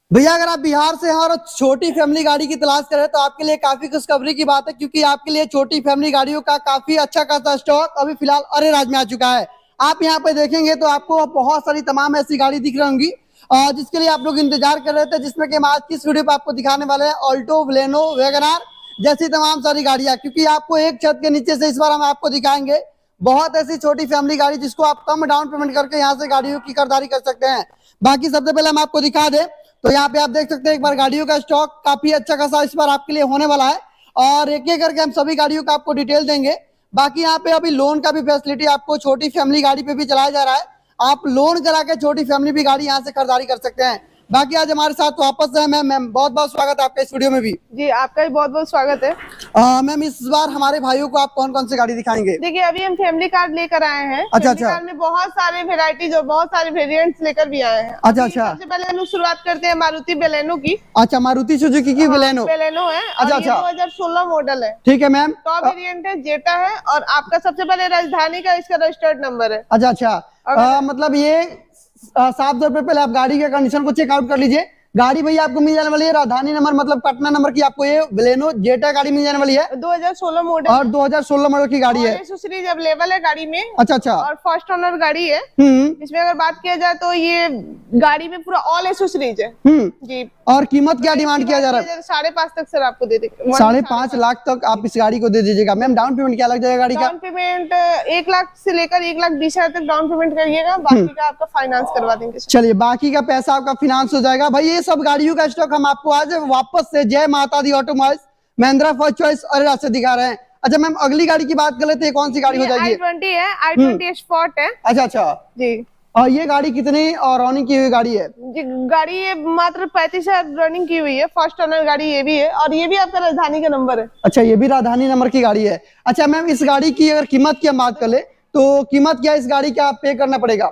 भैया अगर आप बिहार से हैं और छोटी फैमिली गाड़ी की तलाश करें तो आपके लिए काफी खुशखबरी की बात है, क्योंकि आपके लिए छोटी फैमिली गाड़ियों का काफी अच्छा खासा स्टॉक अभी फिलहाल अरेराज में आ चुका है। आप यहाँ पे देखेंगे तो आपको बहुत सारी तमाम ऐसी गाड़ी दिख रही होंगी जिसके लिए आप लोग इंतजार कर रहे थे, जिसमें कि हम आज की इस वीडियो पे आपको दिखाने वाले हैं ऑल्टो, बलेनो, वैगनआर जैसी तमाम सारी गाड़ियां। क्योंकि आपको एक छत के नीचे से इस बार हम आपको दिखाएंगे बहुत ऐसी छोटी फैमिली गाड़ी जिसको आप कम डाउन पेमेंट करके यहाँ से गाड़ियों की खरीदारी कर सकते हैं। बाकी सबसे पहले हम आपको दिखा दें तो यहाँ पे आप देख सकते हैं एक बार गाड़ियों का स्टॉक काफी अच्छा खासा इस बार आपके लिए होने वाला है और एक एक करके हम सभी गाड़ियों का आपको डिटेल देंगे। बाकी यहाँ पे अभी लोन का भी फैसिलिटी आपको छोटी फैमिली गाड़ी पे भी चलाया जा रहा है। आप लोन करा के छोटी फैमिली भी गाड़ी यहाँ से खरीदारी कर सकते हैं। बाकी आज हमारे साथ वापस है मैम, बहुत बहुत स्वागत है आपका इस वीडियो में भी। जी आपका भी बहुत बहुत स्वागत है। मैम इस बार हमारे भाइयों को आप कौन कौन सी गाड़ी दिखाएंगे? देखिए अभी हम फैमिली कार लेकर आए हैं। अच्छा फैमिली कार में बहुत सारे वेराइटीज और बहुत सारे वेरिएंट्स लेकर भी आए हैं। अच्छा अच्छा। सबसे पहले हम शुरुआत करते हैं मारुति बेलेनो की। अच्छा, मारुति सुजुकी की बेलेनो। बेलेनो है। अच्छा अच्छा। 2016 मॉडल है। ठीक है मैम। टॉप वेरिएंट है, जेटा है और आपका सबसे पहले राजधानी का इसका रजिस्टर्ड नंबर है। अच्छा अच्छा। मतलब ये साफ तौर पे पहले आप गाड़ी के कंडीशन को चेकआउट कर लीजिए। गाड़ी भैया आपको मिल जाने वाली है राजधानी नंबर मतलब पटना नंबर की, आपको ये बेलेनो जेटा गाड़ी मिल जाने वाली है 2016 मॉडल और 2016 मॉडल की गाड़ी है। एक्सेसरीज अवेलेबल है गाड़ी में। अच्छा अच्छा। और फर्स्ट ओनर गाड़ी है। इसमें अगर बात किया जाए तो ये गाड़ी में पूरा ऑल एक्सेसरीज है। जी। और कीमत क्या डिमांड किया जा रहा है? 5.5 तक सर आपको दे देंगे। 5.5 लाख तक आप इस गाड़ी को दे दीजिएगा। मैम डाउन पेमेंट क्या लग जाएगा गाड़ी का? डाउन पेमेंट 1 लाख से लेकर 1,20,000 तक डाउन पेमेंट करिएगा, बाकी का आपका फाइनेंस करवा देंगे। चलिए बाकी का पैसा आपका फाइनेंस हो जाएगा। भाई ये सब गाड़ियों का स्टॉक हम आपको आज वापस से Jai Mata Di automobiles Mahindra first choice Areraj से दिखा रहे हैं। अच्छा मैम अगली गाड़ी की बात कर लेते हैं, कौन सी गाड़ी हो जाएगी? i20 है, i20 स्पॉट है। अच्छा अच्छा जी। और ये गाड़ी कितनी और रनिंग की हुई गाड़ी है? जी गाड़ी ये मात्र 35,000 रनिंग की हुई है। फर्स्ट ओनर गाड़ी ये भी है और ये भी आपका राजधानी का नंबर है। अच्छा ये भी राजधानी नंबर की गाड़ी है। अच्छा मैम इस गाड़ी की अगर कीमत की हम बात कर ले तो कीमत क्या इस गाड़ी का पे करना पड़ेगा?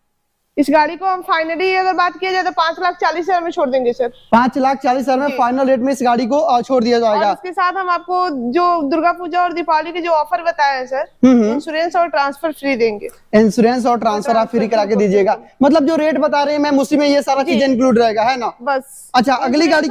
इस गाड़ी को हम फाइनली अगर बात किया जाए तो 5,40,000 में छोड़ देंगे सर। 5,40,000 में फाइनल रेट में इस गाड़ी को छोड़ दिया जाएगा। और इसके साथ हम आपको जो दुर्गा पूजा और दीपावली के जो ऑफर बताए हैं सर, इंश्योरेंस और ट्रांसफर फ्री देंगे। इंश्योरेंस और ट्रांसफर आप फ्री करा के दीजिएगा। मतलब जो रेट बता रहे हैं मैम उसी में ये सारा चीज इंक्लूड रहेगा, है ना? बस। अच्छा अगली गाड़ी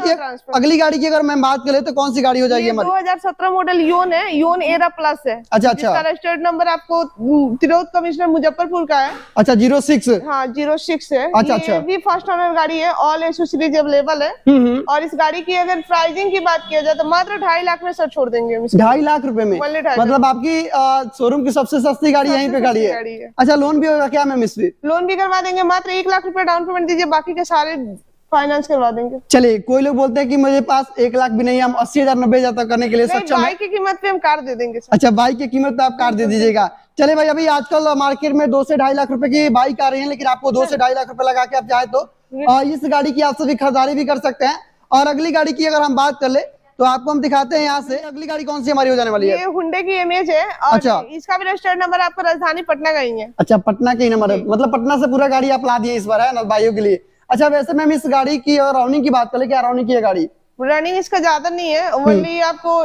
की अगर मैं बात करें तो कौन सी गाड़ी हो जाएगी हमारी? 2017 मॉडल योन है, योन एरा प्लस है। अच्छा अच्छा। रजिस्टर्ड नंबर आपको तिरहुत कमिश्नर मुजफ्फरपुर का है। अच्छा 06। हाँ 06 है। अच्छा अच्छा। ये भी फर्स्ट ओनर गाड़ी है, ऑल एक्सेसरीज अवेलेबल है। और इस गाड़ी की अगर प्राइसिंग की बात किया जाए तो मात्र 2.5 लाख में सर छोड़ देंगे। 2.5 लाख रुपए में मतलब आपकी शोरूम की सबसे सस्ती गाड़ी यहीं पे खड़ी है। अच्छा लोन भी होगा क्या मैम इस पे? लोन भी करवा देंगे, मात्र 1 लाख रुपए डाउन पेमेंट दीजिए, बाकी के सारे फाइनेंस करवा देंगे। चलिए कोई लोग बोलते हैं कि मुझे पास 1 लाख भी नहीं, हम 80,000 90,000 तक करने के लिए सक्षम है। बाइक की कीमत पे हम कार दे देंगे सर। अच्छा बाइक की कीमत पे आप कार दे दीजिएगा। चले भाई अभी आजकल मार्केट में 2 से 2.5 लाख रुपए की बाइक आ रही है, लेकिन आपको 2 से 2.5 लाख रुपए लगा के आप चाहे तो इस गाड़ी की आप सभी खरीदारी भी कर सकते हैं। और अगली गाड़ी की अगर हम बात कर ले तो आपको हम दिखाते हैं यहाँ से अगली गाड़ी कौन सी हमारी हो जाने वाली है। ये हुंडई की इमेज है और अच्छा। इसका भी रजिस्टर्ड नंबर आपका राजधानी पटना का ही है। अच्छा पटना के ही नंबर है, मतलब पटना से पूरा गाड़ी आप ला दिए इस बार, है ना भाइयों के लिए? अच्छा वैसे मैम इस गाड़ी की और रनिंग की बात करें, क्या रनिंग की है गाड़ी? रनिंग इसका ज्यादा नहीं है, ओनली आपको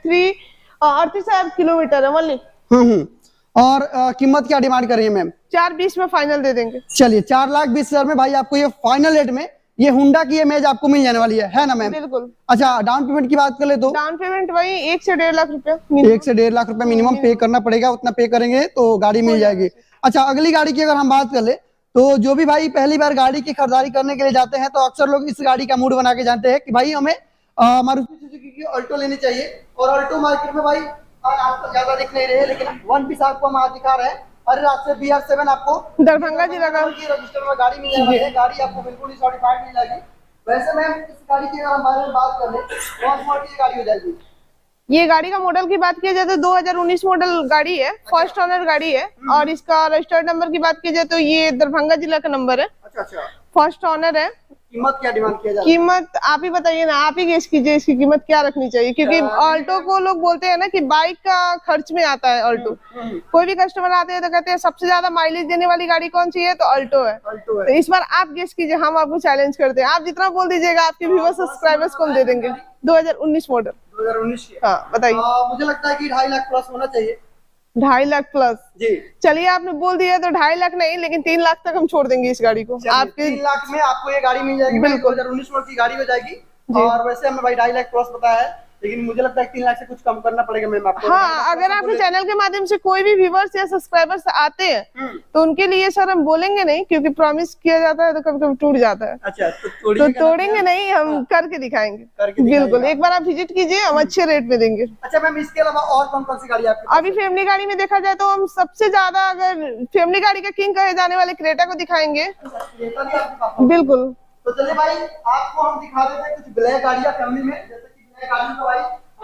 38,000 किलोमीटर है ओनली। और कीमत क्या डिमांड कर रही है मैम? 4,20 में फाइनल दे देंगे। चलिए 4,20,000 में भाई आपको ये फाइनल रेट में ये हुंडा की इमेज आपको मिल जाने वाली है ना मैम? बिल्कुल। अच्छा डाउन पेमेंट की बात कर ले तो? डाउन पेमेंट वही 1 से 1.5 लाख रुपए। 1 से 1.5 लाख रुपए मिनिमम पे करना पड़ेगा, उतना पे करेंगे तो गाड़ी मिल जाएगी। अच्छा अगली गाड़ी की अगर हम बात कर ले तो जो भी भाई पहली बार गाड़ी की खरीदारी करने के लिए जाते हैं तो अक्सर लोग इस गाड़ी का मूड बना के जानते हैं कि भाई हमें मारुति सुजुकी की ऑल्टो लेनी चाहिए। और ऑल्टो मार्केट में भाई आपको ज्यादा दिख नहीं रहे हैं, लेकिन वन पीस आपको हम आज दिखा रहे हैं। अरेराज से BR7 आपको दरभंगा जिला का रजिस्टर में गाड़ी मिल जाएगी। गाड़ी आपको बिल्कुल ही सर्टिफाइड मिल जाएगी। वैसे मैम इस गाड़ी की अगर हम बारे में बात कर ले कौन सी मॉडल की गाड़ी हो जाएगी? ये गाड़ी का मॉडल की बात की जाए तो 2019 मॉडल गाड़ी है। फर्स्ट ओनर गाड़ी है और इसका रजिस्टर्ड नंबर की बात की जाए तो ये दरभंगा जिला का नंबर है। अच्छा अच्छा। फर्स्ट ओनर है। कीमत क्या डिमांड किया जाए? कीमत आप ही बताइए ना, आप ही गेस कीजिए इसकी कीमत क्या रखनी चाहिए, क्योंकि ऑल्टो को लोग बोलते हैं ना कि बाइक का खर्च में आता है ऑल्टो। कोई भी कस्टमर आते हैं तो कहते हैं सबसे ज्यादा माइलेज देने वाली गाड़ी कौन सी है, तो ऑल्टो है। तो इस बार आप गेस कीजिए, हम आपको चैलेंज करते हैं। आप जितना बोल दीजिएगा आपके व्यूअर्स सब्सक्राइबर्स को हम दे देंगे। 2019 मॉडल। 2019 हाँ बताइए। मुझे लगता है कि 2.5 लाख प्लस होना चाहिए। 2.5 लाख प्लस जी। चलिए आपने बोल दिया तो 2.5 लाख नहीं, लेकिन 3 लाख तक हम छोड़ देंगे इस गाड़ी को। आपके 3 लाख में आपको ये गाड़ी मिल जाएगी। बिल्कुल 2019 मॉडल की गाड़ी हो जाएगी। और वैसे हमें भाई 2.5 लाख प्लस बताया है, लेकिन मुझे लगता है 3 लाख से कुछ कम करना पड़ेगा मैम आपको। हाँ, अगर आपके चैनल के माध्यम से कोई भी व्यूवर्स या सब्सक्राइबर्स आते हैं तो उनके लिए सर हम बोलेंगे नहीं, क्योंकि प्रॉमिस किया जाता है तो कभी कभी टूट जाता है। अच्छा, तो तोड़ेंगे नहीं, हम करके दिखाएंगे। बिल्कुल, एक बार आप विजिट कीजिए, हम अच्छे रेट में देंगे। अच्छा मैम, इसके अलावा और कौन कौन सी गाड़ी आपके? अभी फैमिली गाड़ी में देखा जाए तो हम सबसे ज्यादा अगर फैमिली गाड़ी का किंग कहे जाने वाले क्रेटा को दिखाएंगे। बिल्कुल, तो चलिए भाई, आपको हम दिखा देते हैं कुछ ब्लैक गाड़ियां फैमिली में, जैसे कि ब्लैक गाड़ी तो भाई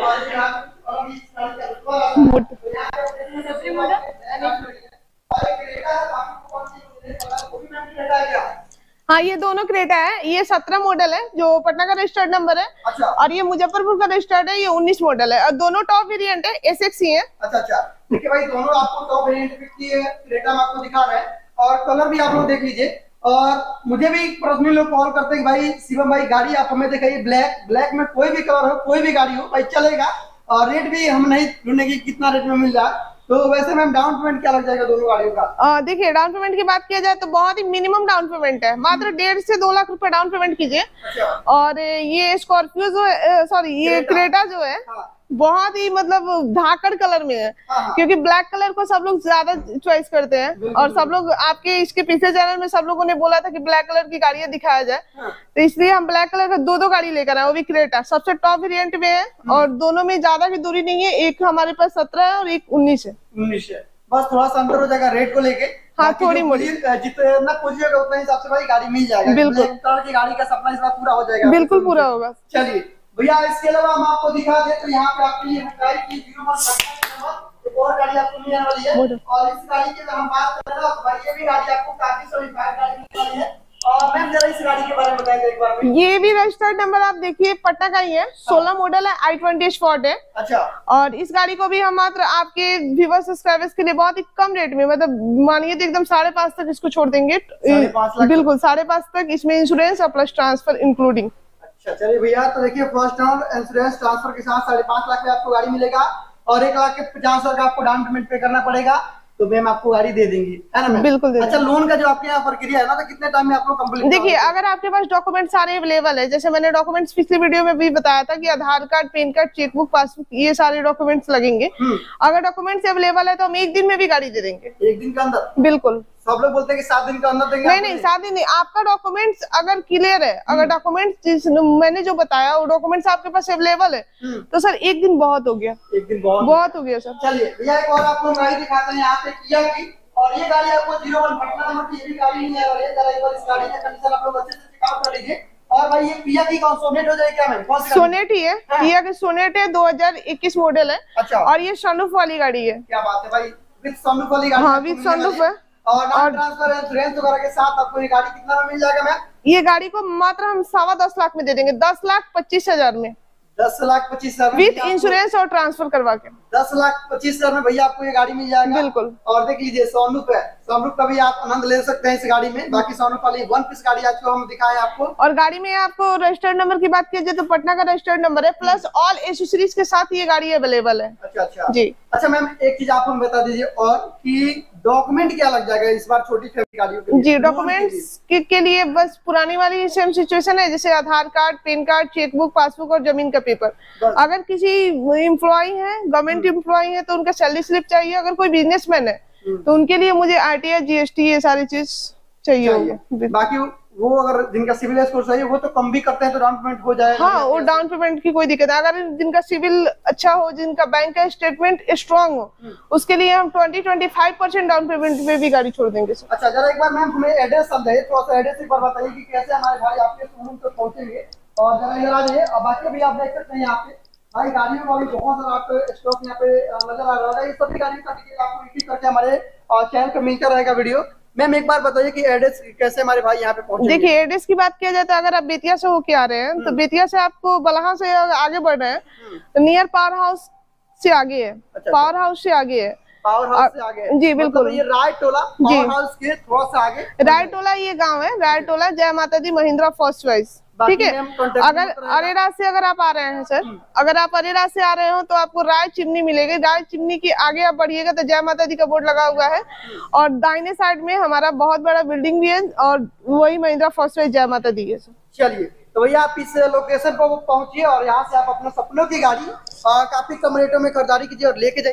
हाँ, ये दोनों क्रेटा है। ये 17 मॉडल है जो पटना का रजिस्टर्ड नंबर है। अच्छा। और ये मुजफ्फरपुर का रजिस्टर्ड है, ये 19 मॉडल है। और दोनों टॉप वेरिएंट है, एसएक्स ही है। अच्छा, देखिए भाई, दोनों आपको टॉप वेरिएंट की क्रेटा में आपको दिखा रहे हैं, और कलर भी आप लोग देख लीजिए। और मुझे भी पर्सनली लोग कॉल करते हैं कि भाई शिवम भाई, गाड़ी आप हमें दिखाइए ब्लैक में, कोई भी कलर हो, कोई भी गाड़ी हो भाई चलेगा। और रेट भी हम नहीं ढूंढेंगे कितना रेट में मिल रहा है। तो वैसे मैम डाउन पेमेंट क्या लग जाएगा दोनों गाड़ियों का? देखिए, डाउन पेमेंट की बात किया जाए तो बहुत ही मिनिमम डाउन पेमेंट है, मात्र 1.5 से 2 लाख रुपए डाउन पेमेंट कीजिए। अच्छा। और ये स्कॉर्पियो जो है, सॉरी ये क्रेटा जो है, बहुत ही मतलब धाकड़ कलर में है। क्योंकि ब्लैक कलर को सब लोग ज्यादा चॉइस करते हैं, और सब लोग आपके इसके पीछे चैनल में सब लोगों ने बोला था कि ब्लैक कलर की गाड़ियां दिखाया जाए। तो इसलिए हम ब्लैक कलर का दो गाड़ी लेकर आए, वो भी क्रेटा सबसे टॉप वेरिएंट में है। और दोनों में ज्यादा की दूरी नहीं है, एक हमारे पास 17 है और एक 19 है। बस थोड़ा सा अंतर हो जाएगा रेट को लेके। हाँ, थोड़ी मोड़ी, जितना पूछिएगा उतना हिसाब से भाई गाड़ी मिल जाएगा। बिल्कुल, कलर की गाड़ी का सपना इस बार पूरा हो जाएगा। बिल्कुल पूरा होगा। चलिए भैया, इसके अलावा हम आपको दिखा दें तो यहाँ पे आपकी ये गाड़ी की 01 एक और गाड़ी आपको मिलने वाली है। और इस गाड़ी की अगर हम बात करें तो भाई ये भी गाड़ी आपको काफी सर्टिफाइड गाड़ी मिलने वाली है। और मैम जरा इस गाड़ी के बारे में बताएंगे एक बार में। ये भी रजिस्टर्ड नंबर आप देखिए पटना का ही है, 16 मॉडल है, i20 स्पॉट है। अच्छा। और इस गाड़ी को भी हम मात्र आपके व्यूअर्स सब्सक्राइबर्स के लिए बहुत ही कम रेट में, मतलब मानिए तो एकदम 5.5 तक इसको छोड़ देंगे। 5.5 लाख? बिल्कुल 5.5 तक, इसमें इंश्योरेंस और प्लस ट्रांसफर इंक्लूडिंग। अच्छा, चलिए भैया, तो देखिए फर्स्ट राउंड इंश्योरेंस ट्रांसफर के साथ 5.5 लाख में आपको गाड़ी मिलेगा, और 1,50,000 का आपको डाउन पेमेंट पे करना पड़ेगा। तो मैम आपको गाड़ी दे देंगी, है ना मैम? बिल्कुल दे। अच्छा, लोन का जो आपके यहाँ प्रक्रिया है ना, तो कितने टाइम में आपको कंप्लीट? देखिए, अगर आपके पास डॉक्यूमेंट सारे अवेलेबल है, जैसे मैंने डॉक्यूमेंट्स पिछली वीडियो में भी बताया था कि Aadhaar card, PAN card, chequebook, passbook, ये सारे डॉक्यूमेंट्स लगेंगे। अगर डॉक्यूमेंट्स अवेलेबल है तो हम 1 दिन में भी गाड़ी दे देंगे। 1 दिन के अंदर? बिल्कुल। सब लोग बोलते हैं कि 7 दिन के अंदर देंगे। नहीं, 7 दिन नहीं, आपका डॉक्यूमेंट्स अगर क्लियर है, अगर डॉक्यूमेंट्स मैंने जो बताया वो डॉक्यूमेंट्स आपके पास अवेलेबल है, तो सर 1 दिन बहुत हो गया। 1 दिन बहुत हो गया सर। चलिए भैया, एक और आपको गाड़ी दिखाते हैं यहाँ पे किया की, और ये गाड़ी आपको 01 पटना नंबर की ये भी गाड़ी नहीं है। जरा एक बार इस गाड़ी का कंडीशन आप लोग अच्छे से चेकआउट कर लीजिए। और भाई ये किया की कौन सोनेट हो जाए क्या मैम? सोनेट ही है, किया की सोनेट है, 2021 मॉडल है। अच्छा। और ये सनरूफ वाली गाड़ी है। क्या बात है भाई, विद सनरूफ वाली गाड़ी? हाँ, विद सनरूफ है। और ट्रांसफर इंश्योरेंस वगैरह के साथ आपको ये गाड़ी कितना में मिल जाएगा मैम? ये गाड़ी को मात्र हम 10.25 लाख में दे देंगे, 10,25,000 में। 10,25,000 विद इंश्योरेंस और ट्रांसफर करवा के 10,25,000 में भैया आपको ये गाड़ी मिल जाएगा। बिल्कुल। और देख लीजिए सनरूफ है, सनरूफ का भी आप आनंद ले सकते हैं इस गाड़ी में। बाकी सनरूफ वाली 1 पीस गाड़ी आज को हम दिखाएं आपको। और गाड़ी में आपको रजिस्टर्ड नंबर की बात की जाए तो पटना का रजिस्टर्ड नंबर है, प्लस ऑल एसेसरीज के साथ ये गाड़ी अवेलेबल है। अच्छा जी। अच्छा मैम, एक चीज आप हमें बता दीजिए और कि डॉक्यूमेंट क्या लग जाएगा इस बार छोटी फैमिली गाड़ियों के लिए? जी, डॉक्यूमेंट्स के लिए बस पुरानी वाली सेम सिचुएशन है, जैसे Aadhaar card, PAN card, chequebook, passbook और जमीन का पेपर। अगर किसी एम्प्लॉय है, गवर्नमेंट एम्प्लॉय है तो उनका सैलरी स्लिप चाहिए। अगर कोई बिजनेसमैन है तो उनके लिए मुझे आरटीआई, जीएसटी, ये सारी चीज चाहिए होगी। बाकी वो अगर जिनका सिविल स्कोर सही है वो तो कम भी करते हैं तो डाउन पेमेंट हो जाएगा। हाँ, वो डाउन पेमेंट की कोई दिक्कत है। अगर जिनका सिविल अच्छा हो, जिनका बैंक का स्टेटमेंट स्ट्रांग हो, उसके लिए हम 20-25% डाउन पेमेंट में भी गाड़ी छोड़ देंगे। अच्छा, जरा एक बार मैम हमें एड्रेस समझाइए, थोड़ा सा एड्रेस एक बार बताइए कि कैसे हमारे भाई आपके शोरूम तक पहुंचेंगे। और जरा इधर आ जाइए, और बाकी भी आप देख सकते हैं यहाँ पे भाई गाड़ियों का भी बहुत सारा आपको स्टॉक यहाँ पे नजर आ रहा है। इस सभी गाड़ियों का डिटेल आपको एक एक करके हमारे चैनल पे मिलता रहेगा वीडियो। मैम एक बार बताइए कि एड्रेस कैसे हमारे भाई यहाँ पे पहुंचे? देखिए, एड्रेस की बात किया जाए तो अगर आप बेतिया से होके आ रहे हैं तो बेतिया से आपको बलहा से आगे बढ़ रहे हैं तो नियर पावर हाउस से आगे है। पावर हाउस से आगे है। पावर हाउस से आगे? जी बिल्कुल। ये राय टोला पावर हाउस के थोड़ा सा आगे? राय टोला ये गाँव है, राय टोला, जय माता दी महिंद्रा फर्स्ट चॉइस। ठीक है। अगर अरेरा से अगर आप आ रहे हैं सर, अगर आप अरेरा से आ रहे हो तो आपको राय चिमनी मिलेगी। राय चिमनी के आगे आप बढ़िएगा तो जय माता दी का बोर्ड लगा हुआ है, और दाहिने साइड में हमारा बहुत बड़ा बिल्डिंग भी है, और वही महिंद्रा फर्स्ट जय माता दी है। चलिए तो भैया आप इस लोकेशन पर पहुंचिए और यहाँ से आप अपने सपनों की गाड़ी काफी कम रेटों में खरीदारी कीजिए और लेके जाइए।